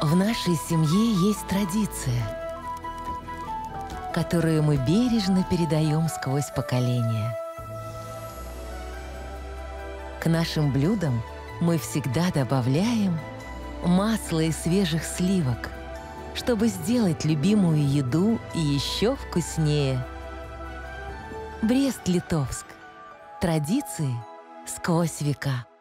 В нашей семье есть традиция, которую мы бережно передаем сквозь поколения. К нашим блюдам мы всегда добавляем масло из свежих сливок, чтобы сделать любимую еду еще вкуснее. Брест-Литовск. Традиции сквозь века.